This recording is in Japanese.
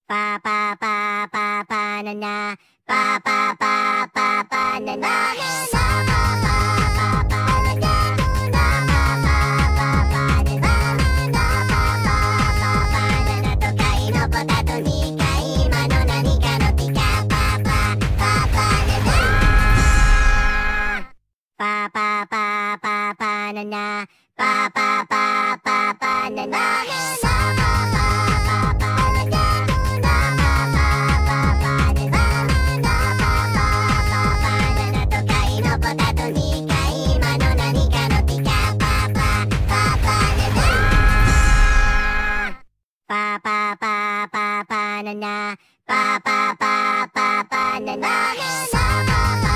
パパパパパナナパパパパパナナパパパパパナナパパパパパナナとかいのポタと2回今の何かのピカパパパパナナパパパパパナナパパパパパナナパパパパパナナパパパパパナナ